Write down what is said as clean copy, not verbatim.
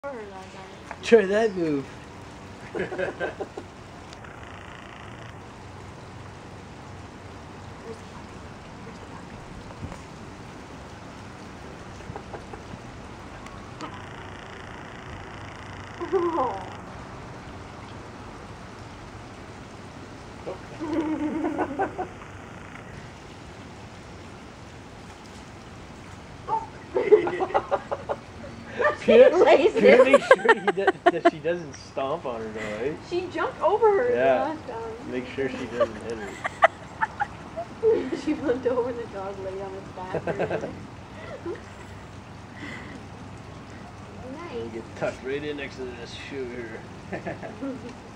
Try that move. Pure make sure that she doesn't stomp on her though, eh? She jumped over her. Yeah. Make sure she doesn't hit her. She flipped over, the dog laid on its back. Nice. Get tucked right in next to this shoe here.